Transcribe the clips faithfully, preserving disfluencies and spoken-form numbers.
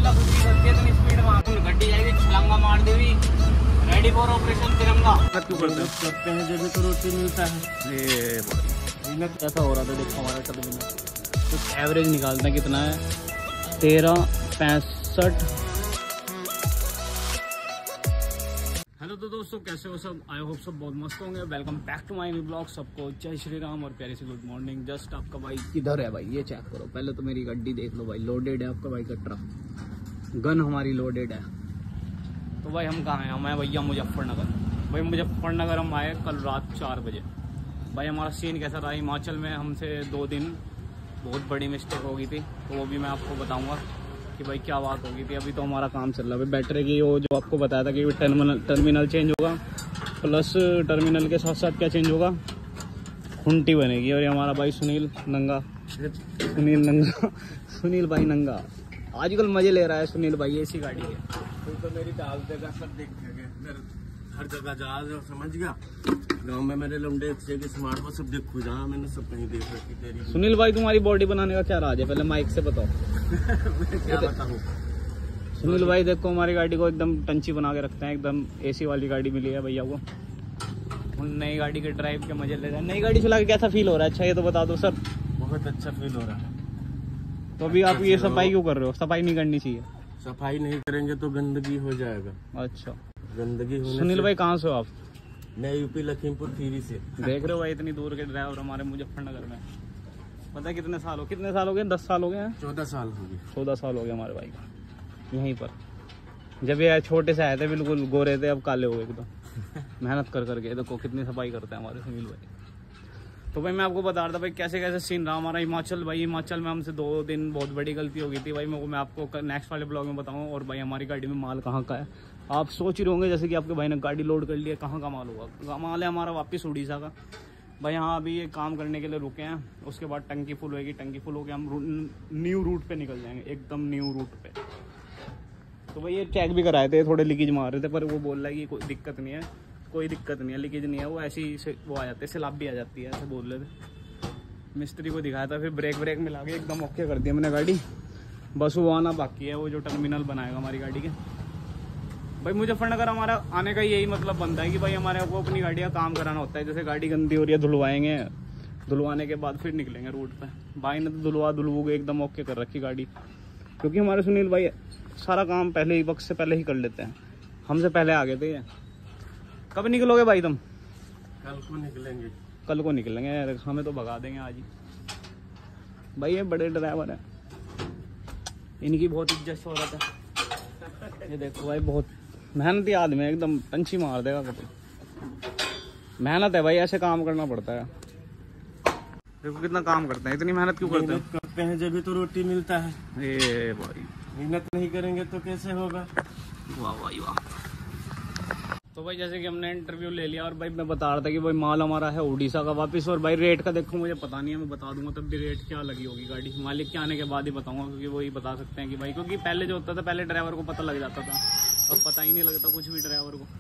मतलब कुछ करती है इतनी स्पीड में गड्डी जाएगी छलांगा मार देगी। रेडी फॉर ऑपरेशन तिरंगा। क्यों करते हैं करते हैं जब भी तो रोटी मिलता है। ये मेहनत कैसा हो रहा था देखो हमारा टर्मिनल। कुछ एवरेज निकालना कितना है, तेरह पैंसठ। हेलो तो दोस्तों कैसे हो सब, आई होप सब बहुत मस्त होंगे। Welcome back to my new blog. सबको जय श्री राम और प्यारी सी गुड मॉर्निंग। जस्ट आपका भाई किधर है भाई, ये चेक करो पहले तो मेरी गड्डी देख लो भाई, लोडेड है आपका भाई का ट्रक, गन हमारी लोडेड है। तो भाई हम कहाँ हैं, हम हैं भैया मुजफ्फरनगर। भाई मुजफ्फरनगर हम आए कल रात चार बजे। भाई हमारा सीन कैसा रहा, हिमाचल में हमसे दो दिन बहुत बड़ी मिस्टेक हो गई थी, तो वो भी मैं आपको बताऊंगा कि भाई क्या बात हो गई थी। अभी तो हमारा काम चल रहा है बैटरी की, वो जो आपको बताया था कि टर्मिनल टर्मिनल चेंज होगा, प्लस टर्मिनल के साथ साथ क्या चेंज होगा, खुंटी बनेगी। और ये हमारा भाई सुनील नंगा, सुनील नंगा सुनील भाई नंगा आजकल मजे ले रहा है सुनील भाई ऐसी गाड़ी है। तो मेरी डाल देगा सब देख हर जगह जा समझ गया। गांव में मेरे लंडे के स्मार्ट वो सब देखो जहाँ मैंने सब कहीं देख रखी तेरी। सुनील भाई तुम्हारी बॉडी बनाने का क्या राज है, पहले माइक से बताओ। मैं क्या बताऊँ सुनील भाई देखो हमारी गाड़ी को एकदम टंची बना के रखते हैं, एकदम एसी वाली गाड़ी मिली है भैया को। नई गाड़ी के ड्राइव के मजे ले रहे हैं। नई गाड़ी चला के कैसा फील हो रहा है, अच्छा ये तो बता दो सर। बहुत अच्छा फील हो रहा है। तो अभी आप ये सफाई क्यों कर रहे हो, सफाई नहीं करनी चाहिए। सफाई नहीं करेंगे तो गंदगी हो जाएगा। अच्छा गंदगी होने सुनील भाई कहाँ से हो आप? मैं यूपी लखीमपुर खीरी से। देख रहे हो भाई इतनी दूर के ड्राइवर हमारे मुजफ्फरनगर में। पता है कितने साल हो कितने साल हो गए, दस साल हो गए हैं, चौदह साल हो गए चौदह साल हो गए हमारे भाई का यहीं पर। जब ये छोटे से आए थे बिल्कुल गोरे थे, अब काले हो गए एकदम मेहनत कर करके। देखो कितनी सफाई करते हैं हमारे सुनील भाई। तो भाई मैं आपको बता रहा था भाई कैसे कैसे सीन रहा हमारा हिमाचल। भाई हिमाचल में हमसे दो दिन बहुत बड़ी गलती हो गई थी भाई, मैं आपको नेक्स्ट वाले ब्लॉग में बताऊंगा। और भाई हमारी गाड़ी में माल कहाँ का है आप सोच ही रहे होंगे, जैसे कि आपके भाई ने गाड़ी लोड कर लिया, कहाँ का माल होगा। माल है हमारा वापस उड़ीसा का भाई। यहाँ अभी ये काम करने के लिए रुके हैं, उसके बाद टंकी फुल होगी, टंकी फुल होकर हम न्यू रूट पे निकल जाएंगे, एकदम न्यू रूट पे। तो भाई ये चेक भी कराए थे, थोड़े लीकेज मार रहे थे, पर वो बोल रहा है कि कोई दिक्कत नहीं है, कोई दिक्कत नहीं है, लीकेज नहीं है, वो ऐसी वो आ जाते हैं, सैलाब भी आ जाती है, ऐसे बोल रहे थे। मिस्त्री को दिखाया था, फिर ब्रेक ब्रेक मिला के एकदम ओके कर दिया मैंने गाड़ी। बस वो आना बाकी है, वो जो टर्मिनल बनाएगा हमारी गाड़ी के। भाई मुजफ्फरनगर हमारा आने का यही मतलब बनता है कि भाई हमारे को अपनी गाड़ी का काम कराना होता है। जैसे गाड़ी गंदी हो रही है, धुलवाएंगे, धुलवाने के बाद फिर निकलेंगे रूट पे। भाई ने तो धुलवा धुलवू के एकदम ओके कर रखी गाड़ी, क्योंकि हमारे सुनील भाई सारा काम पहले ही वक्त से पहले ही कर लेते हैं, हमसे पहले आ गए थे ये। कब निकलोगे भाई तुम? कल को निकलेंगे। कल को निकलेंगे, हमें तो भगा देंगे आज ही। भाई ये बड़े ड्राइवर है, इनकी बहुत इज्जत हो रहा था। ये देखो भाई बहुत मेहनती आदमी है, एकदम टंची मार देगा कभी। मेहनत है भाई, ऐसे काम करना पड़ता है। देखो कितना काम करते हैं, इतनी मेहनत क्यों करते हैं? करते हैं जब भी तो रोटी मिलता है। ये भाई मेहनत नहीं करेंगे तो कैसे होगा। वाह भाई वाह। तो भाई जैसे कि हमने इंटरव्यू ले लिया और भाई मैं बता रहा था कि भाई माल हमारा है उड़ीसा का वापस। और भाई रेट का देखो मुझे पता नहीं है, मैं बता दूंगा तब भी रेट क्या लगी होगी गाड़ी, मालिक के आने के बाद ही बताऊंगा, क्योंकि वही बता सकते हैं कि भाई, क्योंकि पहले जो होता था पहले ड्राइवर को पता लग जाता था, अब पता ही नहीं लगता कुछ भी ड्राइवर को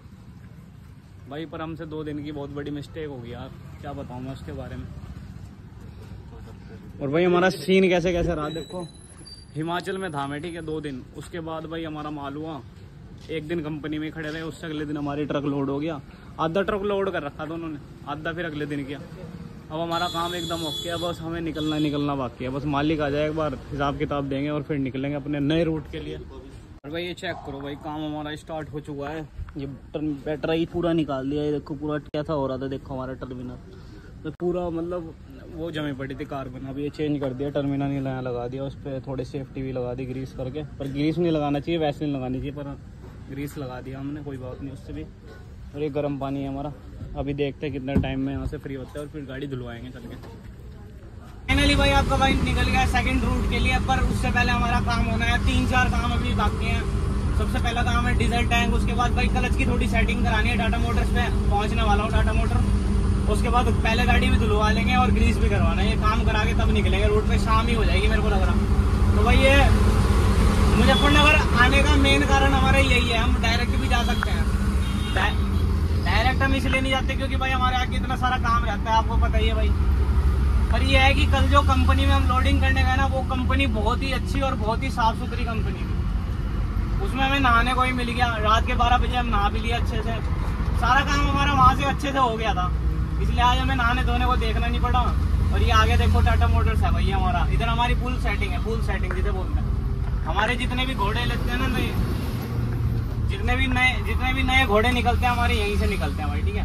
भाई। पर हमसे दो दिन की बहुत बड़ी मिस्टेक होगी यार, क्या बताऊँ मैं उसके बारे में। और भाई हमारा सीन कैसे कैसे रहा देखो, हिमाचल में था मैं ठीक है दो दिन, उसके बाद भाई हमारा माल हुआ, एक दिन कंपनी में खड़े रहे, उससे अगले दिन हमारी ट्रक लोड हो गया। आधा ट्रक लोड कर रखा था उन्होंने, आधा फिर अगले दिन किया। अब हमारा काम एकदम ओके है, बस हमें निकलना निकलना बाकी है। बस मालिक आ जाए एक बार, हिसाब किताब देंगे और फिर निकलेंगे अपने नए रूट के लिए। और भाई ये चेक करो भाई, काम हमारा स्टार्ट हो चुका है। ये बैटरी पूरा निकाल दिया, ये देखो पूरा कैसा हो रहा था देखो हमारा टर्मिनल, तो पूरा मतलब वो जमी पड़ी थी कार्बन। अभी ये चेंज कर दिया, टर्मिनल नहीं नया लगा दिया, उस पर थोड़े सेफ्टी भी लगा दी ग्रीस करके। पर ग्रीस नहीं लगाना चाहिए, वैसे नहीं लगानी चाहिए, पर ग्रीस लगा दिया हमने, कोई बात नहीं उससे भी। और ये गर्म पानी है हमारा, अभी देखते हैं कितने टाइम में यहाँ से फ्री होता है और फिर गाड़ी धुलवाएंगे चल के। फाइनली भाई आपका भाई निकल गया सेकंड रूट के लिए, पर उससे पहले हमारा काम होना है, तीन चार काम अभी बाकी हैं। सबसे पहला काम है डीजल टैंक, उसके बाद भाई क्लच की थोड़ी सेटिंग करानी है, टाटा मोटर्स पे पहुँचने वाला हूँ टाटा मोटर। उसके बाद पहले गाड़ी में धुलवा लेंगे और ग्रीस भी करवाना है, ये काम करा के तब निकलेंगे रूट पे, शाम ही हो जाएगी मेरे को लग रहा। तो भाई ये मुजफ्फरनगर आने का मेन कारण हमारा यही है, हम डायरेक्ट भी जा सकते हैं। डायरेक्ट हम इसलिए नहीं जाते क्योंकि भाई हमारे आगे इतना सारा काम रहता है, आपको पता ही है भाई। पर ये है कि कल जो कंपनी में हम लोडिंग करने गए ना, वो कंपनी बहुत ही अच्छी और बहुत ही साफ सुथरी कंपनी थी। उसमें हमें नहाने को ही मिल गया, रात के बारह बजे हम नहा भी लिया अच्छे से, सारा काम हमारा वहाँ से अच्छे से हो गया था, इसलिए आज हमें नहाने धोने को देखना नहीं पड़ा। और ये आगे देखो टाटा मोटर्स है भैया हमारा, इधर हमारी फुल सेटिंग है, फुल सेटिंग जिसे बोलते हैं। हमारे जितने भी घोड़े लेते हैं ना नए, जितने भी नए जितने भी नए घोड़े निकलते हैं हमारे यहीं से निकलते हैं भाई, ठीक है।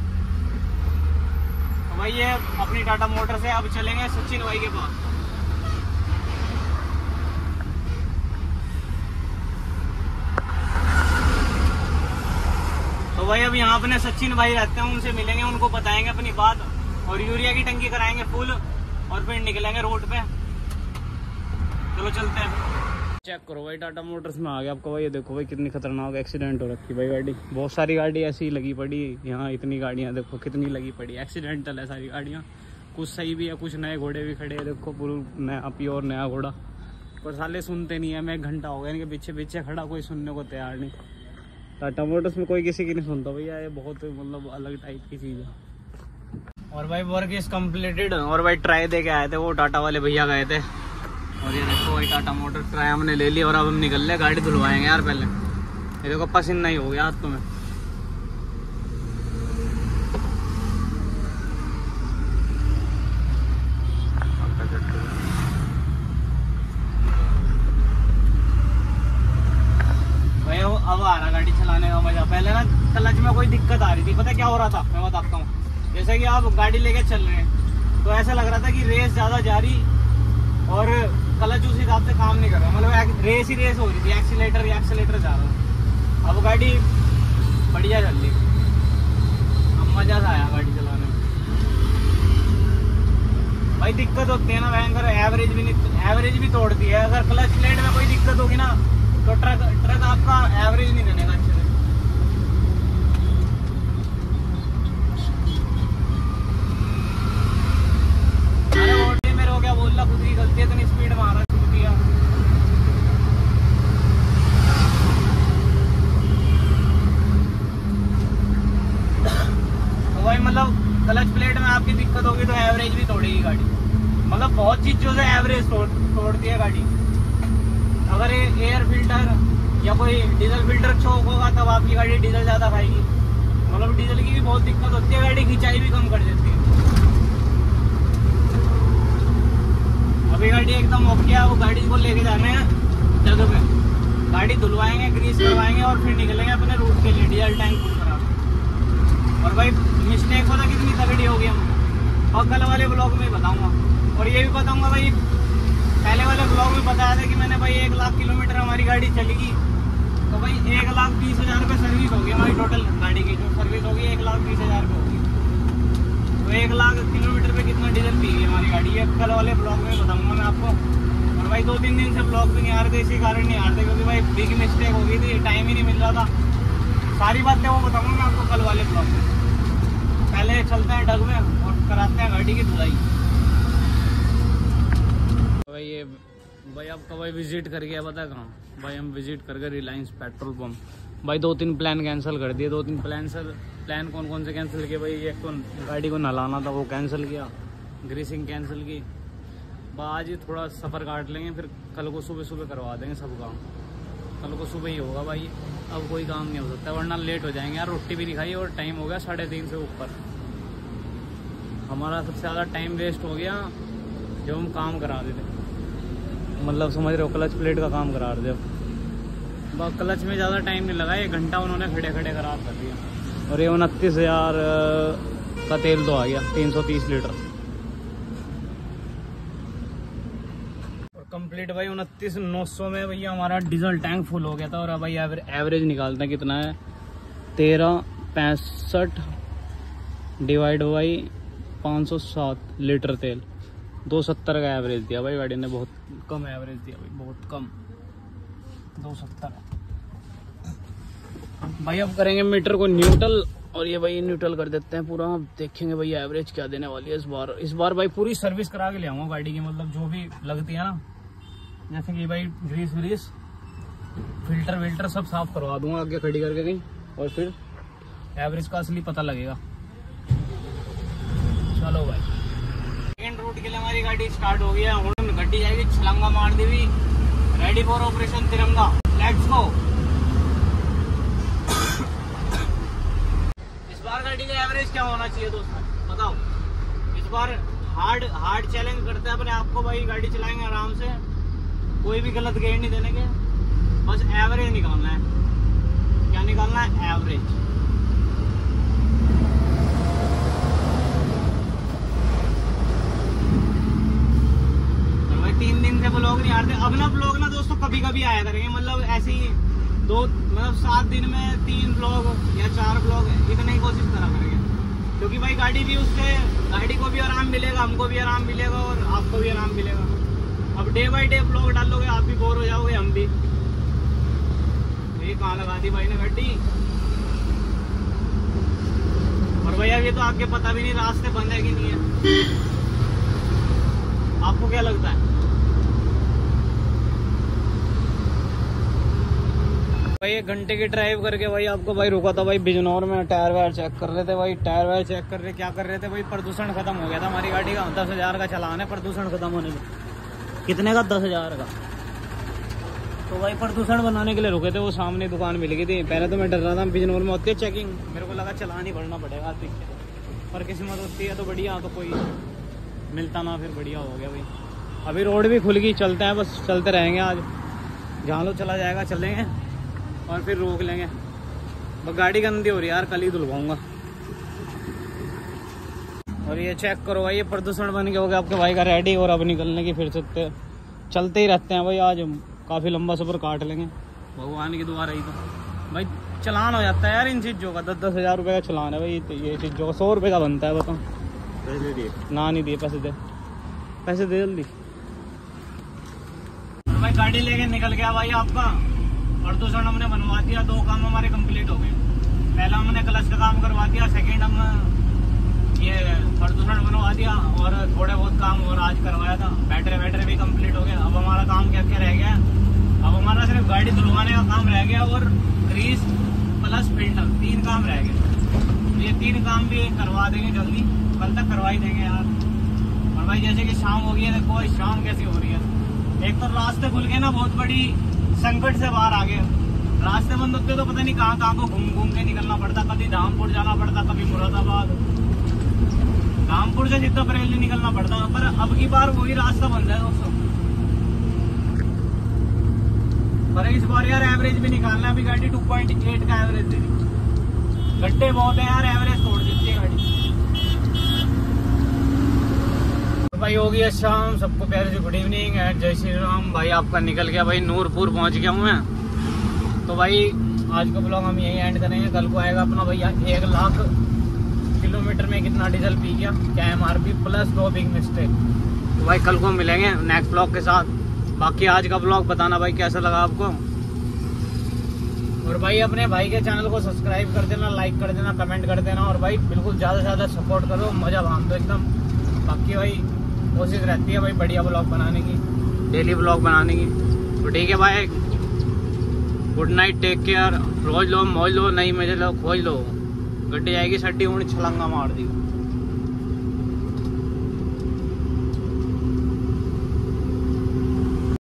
तो भाई ये अपनी टाटा मोटर से अब चलेंगे सचिन भाई के पास। तो भाई अब यहाँ अपने सचिन भाई रहते हैं, उनसे मिलेंगे, उनको बताएंगे अपनी बात और यूरिया की टंकी कराएंगे फुल और फिर निकलेंगे रोड पे। चलो चलते हैं। चेक करो भाई टाटा मोटर्स में आ गया आपको भाई, ये देखो भाई कितनी खतरनाक एक्सीडेंट हो रखी भाई गाड़ी। बहुत सारी गाड़ी ऐसी लगी पड़ी यहाँ, इतनी गाड़ियाँ देखो कितनी लगी पड़ी, एक्सीडेंटल है सारी गाड़ियाँ। कुछ सही भी है, कुछ नए घोड़े भी खड़े हैं, देखो पूरा नया प्योर नया घोड़ा। पर साले सुनते नहीं है, मैं एक घंटा हो गया इनके पीछे पीछे खड़ा, कोई सुनने को तैयार नहीं। टाटा मोटर्स में कोई किसी की नहीं सुनता भैया, ये बहुत मतलब अलग टाइप की चीज़ है। और भाई वर्क इज कम्प्लीटेड, और भाई ट्राई दे के आए थे, वो टाटा वाले भैया गए थे। और ये देखो भाई टाटा मोटर ट्राई हमने ले लिया और अब हम निकल रहे, गाड़ी धुलवाएंगे यार पहले। ये देखो पसीना ही हो गया हाथों में। भाई अब आ रहा गाड़ी चलाने का मजा। पहले ना क्लच में कोई दिक्कत आ रही थी, पता क्या हो रहा था मैं बताता हूँ। जैसे कि आप गाड़ी लेके चल रहे हैं तो ऐसा लग रहा था कि रेस ज्यादा जा रही और क्लच उस हिसाब से काम नहीं कर रहा, मतलब रेस ही रेस हो रही थी, एक्सीलेटर या एक्सीलेटर जा रहा। अब गाड़ी बढ़िया चल रही, अब मजा सा आया गाड़ी चलाने में। भाई दिक्कत होती है ना भयंकर, एवरेज भी नहीं, एवरेज भी तोड़ती है। अगर क्लच प्लेट में कोई दिक्कत होगी ना तो ट्रक ट्रक आपका एवरेज नहीं देने का अच्छे से। बोल रहा खुद की गलती है, इतनी स्पीड मारा शुरू किया। तो भाई मतलब क्लच प्लेट में आपकी दिक्कत होगी तो एवरेज भी तोड़ेगी गाड़ी, मतलब बहुत चीजों से एवरेज तोड़ तोड़ती है गाड़ी। अगर ये एयर फिल्टर या कोई डीजल फिल्टर चौक होगा तब आपकी गाड़ी डीजल ज्यादा खाएगी, मतलब डीजल की भी बहुत दिक्कत होती है, गाड़ी खिंचाई भी कम कर देती है। अभी गाड़ी एकदम ओके है, वो गाड़ी को लेके जाने हैं जगह पे, गाड़ी धुलवाएंगे, ग्रीस करवाएंगे और फिर निकलेंगे अपने रूट के लिए डीजल टैंक फुल करा। और भाई मिस्टेक पता कितनी तगड़ी होगी हम, और कल वाले ब्लॉग में बताऊंगा। और ये भी बताऊंगा भाई, पहले वाले ब्लॉग में बताया था कि मैंने भाई एक लाख किलोमीटर हमारी गाड़ी चलेगी, तो भाई एक लाख बीस हजार रुपये सर्विस होगी हमारी टोटल गाड़ी की, जो सर्विस होगी एक लाख बीस हजार रुपये होगी। तो एक लाख किलोमीटर पे कितना डीजल पी है हमारी गाड़ी, ये कल वाले ब्लॉग में बताऊंगा मैं आपको। और भाई दो तीन दिन से ब्लॉग भी नहीं आ रहे थे, इसी कारण नहीं आ रहे थे क्योंकि भाई बिग मिस्टेक हो गई थी, टाइम ही नहीं मिल रहा था। सारी बातें वो बताऊंगा मैं आपको कल वाले ब्लॉग में। पहले चलते हैं डग में और कराते हैं गाड़ी की धुलाई। भाई ये भाई आपका भाई विजिट कर गया पता कहाँ भाई, हम विजिट कर गए रिलायंस पेट्रोल पंप। भाई दो तीन प्लान कैंसिल कर दिए, दो तीन प्लान सर प्लान कौन कौन से कैंसिल किए भाई। एक तो गाड़ी को नहलाना था वो कैंसिल किया, ग्रीसिंग कैंसिल की। आज ही थोड़ा सफ़र काट लेंगे, फिर कल को सुबह सुबह करवा देंगे सब काम, कल को सुबह ही होगा भाई। अब कोई काम नहीं हो सकता वरना लेट हो जाएंगे यार, रोटी भी नहीं खाई और टाइम हो गया साढ़े तीन से ऊपर। हमारा सबसे ज़्यादा टाइम वेस्ट हो गया जब हम काम करा देते, मतलब समझ रहे हो क्लच प्लेट का काम करा रहे थे। क्लच में ज़्यादा टाइम नहीं लगा, एक घंटा उन्होंने खड़े खड़े खराब कर दिया। और ये उनतीस हज़ार का तेल तो आ गया, तीन सौ तीस लीटर। और कंप्लीट भाई उनतीस नौ सौ में भैया हमारा डीजल टैंक फुल हो गया था। और अब भाई एवरेज निकालते हैं कितना है, तेरह पैंसठ डिवाइड बाई पाँच सौ सात लीटर तेल, दो सत्तर का एवरेज दिया भाई गाड़ी ने, बहुत कम एवरेज दिया भाई, बहुत कम, दो सत्तर। भाई अब करेंगे मीटर को न्यूट्रल, और ये भाई न्यूट्रल कर देते हैं पूरा। अब देखेंगे भाई एवरेज क्या देने वाली है इस बार। इस बार भाई पूरी सर्विस करा के ले आऊंगा गाड़ी की, मतलब जो भी लगती है ना, जैसे कि भाई ग्रीस व्रीस फिल्टर विल्टर सब साफ करवा दूंगा आगे खड़ी करके कहीं, और फिर एवरेज का असली पता लगेगा। चलो भाई सेकेंड रूट शूट के लिए हमारी गाड़ी स्टार्ट हो गई है। हुन गड्डी जाएगी छलांगा मार दी हुई, ready for operation Tiranga. Let's go. इस बार गाड़ी का एवरेज क्या होना चाहिए दोस्तों बताओ। इस बार हार्ड हार्ड चैलेंज करते हैं अपने आप को भाई। गाड़ी चलाएंगे आराम से, कोई भी गलत गेयर नहीं देने के, बस एवरेज निकालना है। क्या निकालना है? एवरेज। तो भाई तीन दिन से ब्लॉग नहीं आ रहे। अब ना ब्लॉग ना दोस्तों कभी कभी आया करेंगे, मतलब ऐसे ही दो मतलब सात दिन में तीन ब्लॉग या चार ब्लॉग इतने ही कोशिश करा करेंगे, क्योंकि भाई गाड़ी भी उससे गाड़ी को भी आराम मिलेगा, हमको भी आराम मिलेगा और आपको भी आराम मिलेगा। अब डे बाई डे ब्लॉग डालोगे आप भी बोर हो जाओगे, हम भी। ये कहाँ लगा दी भाई ने गड्डी। और भैया ये तो आपके पता भी नहीं रास्ते बंद है कि नहीं है। आपको क्या लगता है भाई? एक घंटे की ड्राइव करके भाई आपको भाई रुका था भाई बिजनौर में। टायर वायर चेक कर रहे थे भाई, टायर वायर चेक कर रहे क्या कर रहे थे भाई? प्रदूषण खत्म हो गया था हमारी गाड़ी का। दस हजार का चलान है प्रदूषण खत्म होने में। कितने का? दस हजार का। तो भाई प्रदूषण बनाने के लिए रुके थे। वो सामने दुकान मिल गई थी। पहले तो मैं डर रहा था बिजनौर में होती है चेकिंग, मेरे को लगा चलान ही भरना पड़ेगा दिक्कत, पर किस्मत होती है तो बढ़िया, तो कोई मिलता ना फिर बढ़िया हो गया भाई। अभी रोड भी खुल गई, चलते हैं बस, चलते रहेंगे आज। जहाँ लोग चला जाएगा चलेंगे और फिर रोक लेंगे। बस गाड़ी गंदी हो रही है यार, कल ही धुलवाऊंगा। और ये चेक करो भाई, ये प्रदूषण बन के हो गया आपके भाई का रेडी। और अब निकलने की फिर से चलते ही रहते हैं भाई। आज काफ़ी लंबा सफ़र काट लेंगे, भगवान की दुआ रही तो। भाई चलान हो जाता है यार इन चीज़ों का। दस दस हज़ार रुपये का चलान है भाई ये चीज़ों का। सौ रुपये का बनता है बताओ। पैसे दिए ना? नहीं दिए। पैसे दे, पैसे दे जल्दी। तो भाई गाड़ी लेके निकल गया भाई आपका। प्रदूषण हमने बनवा दिया, दो काम हमारे कंप्लीट हो गए। पहला हमने क्लच का काम करवा दिया, सेकेंड हम ये प्रदूषण बनवा दिया, और थोड़े बहुत काम और आज करवाया था। बैटरी बैटरी भी कंप्लीट हो गया। अब हमारा काम क्या क्या रह गया? अब हमारा सिर्फ गाड़ी धुलवाने का काम रह गया और ग्रीस प्लस फिल्टर, तीन काम रह गए। ये तीन काम भी करवा देंगे जल्दी, कल तक करवा ही देंगे यार। और भाई जैसे कि शाम हो गई है, देखो शाम कैसी हो रही है। एक तो रास्ते खुल गए ना, बहुत बड़ी संकट से बाहर आ गए। रास्ते बंद होते तो पता नहीं कहाँ कहाँ को घूम घूम के निकलना पड़ता। कभी धामपुर जाना पड़ता, कभी मुरादाबाद, धामपुर से सीधा बरेली निकलना पड़ता। पर अब की बार वही रास्ता बन रहा है दोस्तों। पर इस बार यार एवरेज भी निकालना है। अभी गाड़ी टू पॉइंट एट का एवरेज दे रही। गड्ढे बहुत है यार, एवरेज तोड़ देती है गाड़ी। तो भाई हो गया शाम, सबको प्यारे से गुड इवनिंग एंड जय श्री राम। भाई आपका निकल गया भाई, नूरपुर पहुंच गया हूँ मैं। तो भाई आज का ब्लॉग हम यही एंड करेंगे। कल को आएगा अपना भैया एक लाख किलोमीटर में कितना डीजल पी गया, क्या एम आर पी प्लस दो बिग मिस्टेक। तो भाई कल को मिलेंगे नेक्स्ट ब्लॉग के साथ। बाकी आज का ब्लॉग बताना भाई कैसा लगा आपको। और भाई अपने भाई के चैनल को सब्सक्राइब कर देना, लाइक कर देना, कमेंट कर देना। और भाई बिल्कुल ज़्यादा से ज़्यादा सपोर्ट करो, मज़ा बांध दो एकदम। बाकी भाई कोशिश रहती है भाई बढ़िया ब्लॉग बनाने की, डेली ब्लॉग बनाने की। तो ठीक है भाई, गुड नाइट, टेक केयर। रोज लो मौज लो, नई मजे लो, खोज लो। गड्डी आएगी सड्डी उन्हें छलांगा मार दी।